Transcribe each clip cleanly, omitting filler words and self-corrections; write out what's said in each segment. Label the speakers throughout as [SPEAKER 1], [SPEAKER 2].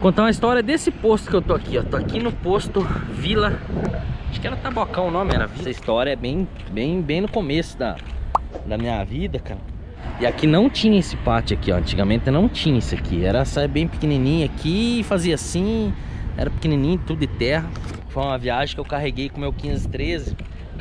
[SPEAKER 1] Vou contar uma história desse posto que eu tô aqui, ó. Tô aqui no posto Vila, acho que era Tabocão o nome, era Vila. Essa história é bem no começo da minha vida, cara. E aqui não tinha esse pátio aqui, ó. Antigamente não tinha isso aqui. Era bem pequenininho aqui, fazia assim. Era pequenininho, tudo de terra. Foi uma viagem que eu carreguei com meu 1513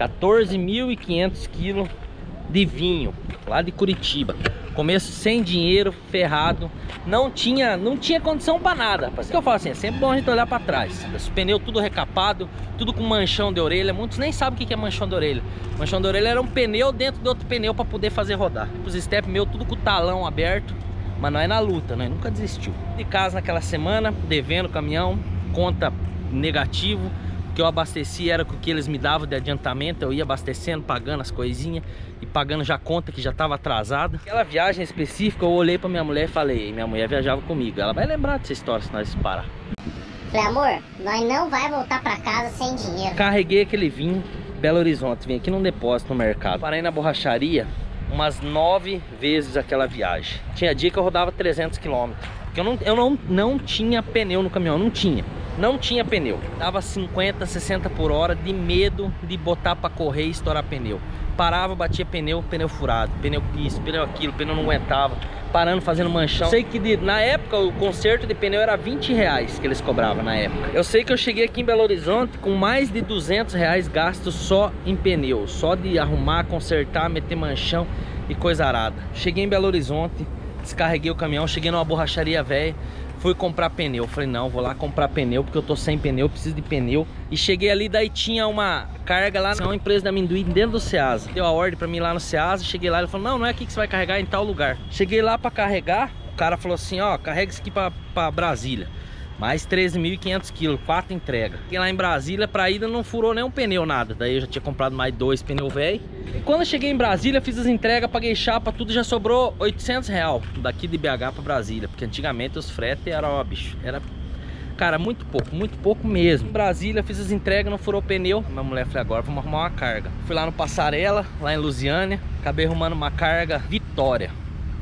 [SPEAKER 1] 14.500 quilos de vinho, lá de Curitiba. Começo sem dinheiro, ferrado. Não tinha condição pra nada. Por isso que eu falo assim, é sempre bom a gente olhar pra trás. Os pneus tudo recapado, tudo com manchão de orelha. Muitos nem sabem o que é manchão de orelha. Manchão de orelha era um pneu dentro de outro pneu pra poder fazer rodar. Os step meu tudo com o talão aberto. Mas nós na luta, nós nunca desistiu. De casa naquela semana, devendo o caminhão, conta negativo. O que eu abasteci era com o que eles me davam de adiantamento. Eu ia abastecendo, pagando as coisinhas e pagando já conta que já estava atrasada. Aquela viagem específica, eu olhei para minha mulher e falei, minha mulher viajava comigo, ela vai lembrar dessa história se nós parar.
[SPEAKER 2] Falei, amor, nós não vai voltar para casa sem dinheiro.
[SPEAKER 1] Carreguei aquele vinho, Belo Horizonte, vim aqui num depósito no mercado. Parei na borracharia umas 9 vezes aquela viagem. Tinha dia que eu rodava 300 km. Porque eu não tinha pneu no caminhão, não tinha pneu. Dava 50, 60 por hora de medo de botar para correr e estourar pneu. Parava, batia pneu furado, pneu isso, pneu aquilo, pneu não aguentava. Parando, fazendo manchão. Sei que na época o conserto de pneu era 20 reais que eles cobravam na época. Eu sei que eu cheguei aqui em Belo Horizonte com mais de 200 reais gastos só em pneu. Só de arrumar, consertar, meter manchão e coisa arada. Cheguei em Belo Horizonte, descarreguei o caminhão, cheguei numa borracharia velha. Fui comprar pneu, falei não, vou lá comprar pneu porque eu tô sem pneu, preciso de pneu. E cheguei ali, daí tinha uma carga lá na empresa de amendoim dentro do Ceasa. Deu a ordem pra mim lá no Ceasa, cheguei lá, ele falou, não é aqui que você vai carregar, é em tal lugar. Cheguei lá pra carregar, o cara falou assim, ó, carrega isso aqui pra Brasília. Mais 13.500 quilos, 4 entregas. Cheguei lá em Brasília, pra ida não furou nem um pneu, nada. Daí eu já tinha comprado mais 2 pneus velho. E quando eu cheguei em Brasília, fiz as entregas, paguei chapa, tudo, já sobrou 800 reais daqui de BH pra Brasília. Porque antigamente os fretes eram, ó, bicho, era, cara, muito pouco mesmo. Em Brasília, fiz as entregas, não furou pneu. Minha mulher falou, agora vamos arrumar uma carga. Fui lá no Passarela, lá em Lusiânia, acabei arrumando uma carga Vitória.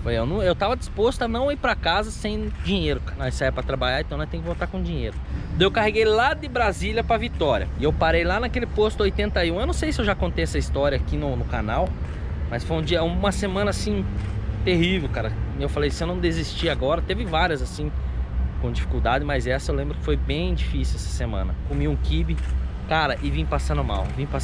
[SPEAKER 1] Eu tava disposto a não ir pra casa sem dinheiro. Nós saímos pra trabalhar, então nós temos que voltar com dinheiro. Daí eu carreguei lá de Brasília pra Vitória. E eu parei lá naquele posto 81. Eu não sei se eu já contei essa história aqui no canal, mas foi uma semana assim terrível, cara. E eu falei, se eu não desistir agora, teve várias assim com dificuldade, mas essa eu lembro que foi bem difícil essa semana. Comi um quibe, cara, e vim passando mal.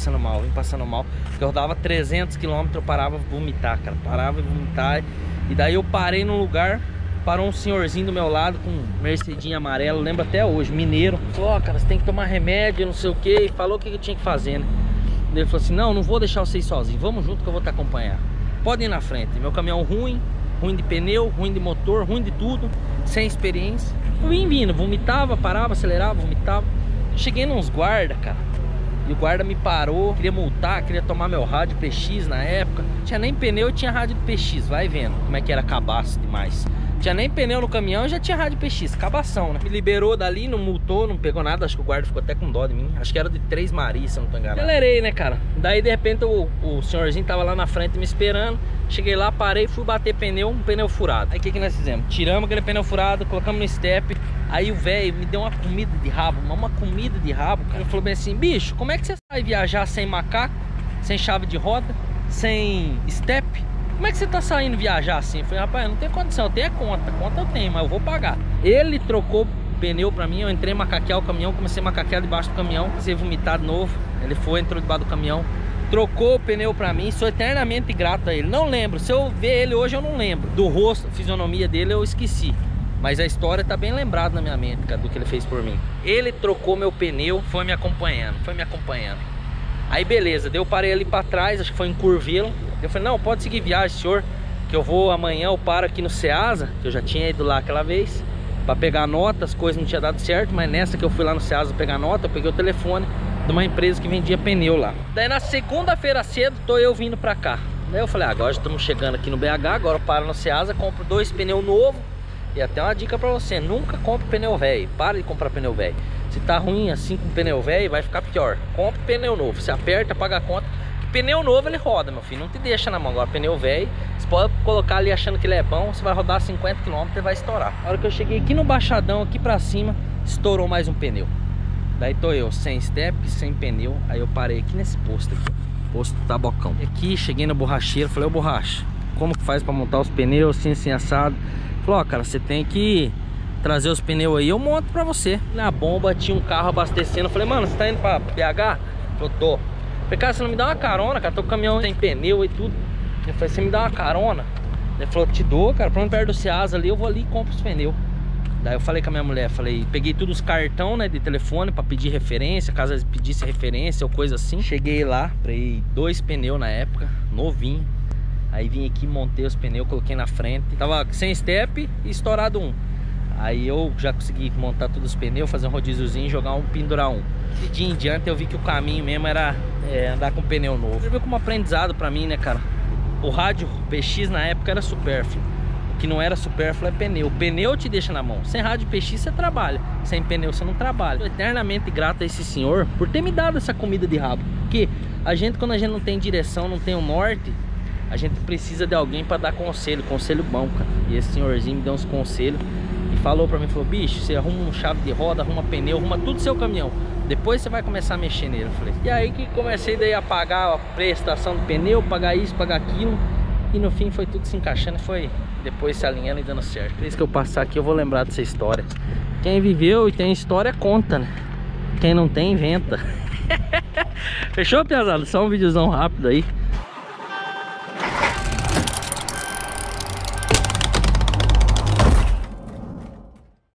[SPEAKER 1] Porque eu rodava 300 km, eu parava a vomitar, cara. Parava a vomitar. E daí eu parei num lugar, parou um senhorzinho do meu lado com um Mercedinho amarelo, lembro até hoje, mineiro. Falou, ó, cara, você tem que tomar remédio, não sei o que. E falou o que eu tinha que fazer, né? Daí ele falou assim, não vou deixar vocês sozinhos, vamos junto que eu vou te acompanhar. Pode ir na frente. Meu caminhão ruim de pneu, ruim de motor, ruim de tudo, sem experiência. Eu vim vindo, vomitava, parava, acelerava, vomitava. Cheguei nos guarda, cara. E o guarda me parou, queria multar, queria tomar meu rádio PX na época. Tinha nem pneu, tinha rádio PX, vai vendo como é que era cabaço demais. Tinha nem pneu no caminhão, já tinha rádio PX, cabação, né? Me liberou dali, não multou, não pegou nada, acho que o guarda ficou até com dó de mim. Acho que era de 3 Maria, se eu não tô enganado. Acelerei, né, cara? Daí, de repente, o senhorzinho tava lá na frente me esperando. Cheguei lá, parei, fui bater pneu, um pneu furado. Aí o que nós fizemos? Tiramos aquele pneu furado, colocamos no step. Aí o velho me deu uma comida de rabo, uma comida de rabo, cara. Ele falou bem assim, bicho, como é que você vai viajar sem macaco, sem chave de roda, sem step? Como é que você tá saindo viajar assim? Eu falei, rapaz, eu não tenho condição, eu tenho a conta eu tenho, mas eu vou pagar. Ele trocou pneu pra mim, eu entrei a macaquear o caminhão, comecei a macaquear debaixo do caminhão, comecei a vomitar de novo. Ele entrou debaixo do caminhão, trocou o pneu pra mim, sou eternamente grato a ele. Não lembro, se eu ver ele hoje eu não lembro. Do rosto, fisionomia dele eu esqueci. Mas a história tá bem lembrada na minha mente, cara, do que ele fez por mim. Ele trocou meu pneu, foi me acompanhando. Aí beleza, daí eu parei ali pra trás, acho que foi em Curvelo. Eu falei, não, pode seguir viagem, senhor, que eu vou amanhã, eu paro aqui no Ceasa, que eu já tinha ido lá aquela vez, pra pegar nota, as coisas não tinham dado certo, mas nessa que eu fui lá no Ceasa pegar nota, eu peguei o telefone de uma empresa que vendia pneu lá. Daí na segunda-feira cedo, tô eu vindo pra cá. Daí eu falei, agora já estamos chegando aqui no BH, agora eu paro no Ceasa, compro 2 pneus novos. E até uma dica pra você, nunca compre pneu velho, para de comprar pneu velho. Se tá ruim assim com pneu velho, vai ficar pior. Compre pneu novo, você aperta, paga a conta, que pneu novo ele roda, meu filho, não te deixa na mão. Agora pneu velho, você pode colocar ali achando que ele é bom, você vai rodar 50 km e vai estourar. Na hora que eu cheguei aqui no baixadão, aqui pra cima, estourou mais um pneu. Daí tô eu, sem step, sem pneu. Aí eu parei aqui nesse posto aqui, posto Tabocão. Aqui, cheguei no borracheiro, falei, ô borracha, como que faz pra montar os pneus, assim assado? Falou, ó, cara, você tem que trazer os pneus aí, eu monto pra você. Na bomba tinha um carro abastecendo, eu falei, mano, você tá indo pra BH? Falou, tô. Falei, cara, você não me dá uma carona, cara, tô com o caminhão sem pneu e tudo. Eu falei, você me dá uma carona? Ele falou, te dou, cara, pra perto do Ceasa ali, eu vou ali e compro os pneus. Daí eu falei com a minha mulher, falei, peguei todos os cartão, né, de telefone pra pedir referência, caso eles pedissem referência ou coisa assim. Cheguei lá, comprei 2 pneus na época, novinho. Aí vim aqui, montei os pneus, coloquei na frente. Tava sem step e estourado um. Aí eu já consegui montar todos os pneus, fazer um rodíziozinho, jogar um, pendurar um. De dia em diante eu vi que o caminho mesmo era andar com pneu novo. Serviu como aprendizado pra mim, né, cara? O rádio PX na época era supérfluo. O que não era supérfluo é pneu. O pneu te deixa na mão. Sem rádio PX você trabalha, sem pneu você não trabalha. Eu eternamente grato a esse senhor por ter me dado essa comida de rabo. Porque a gente, quando a gente não tem direção, não tem um norte, a gente precisa de alguém para dar conselho bom, cara. E esse senhorzinho me deu uns conselhos e falou pra mim, falou, bicho, você arruma um chave de roda, arruma pneu, arruma tudo seu caminhão, depois você vai começar a mexer nele. Eu falei, e aí que comecei daí a pagar a prestação do pneu, pagar isso, pagar aquilo, e no fim foi tudo se encaixando e foi depois se alinhando e dando certo. Por isso que eu passar aqui eu vou lembrar dessa história. Quem viveu e tem história conta, né? Quem não tem inventa. Fechou, piazada? Só um videozão rápido aí.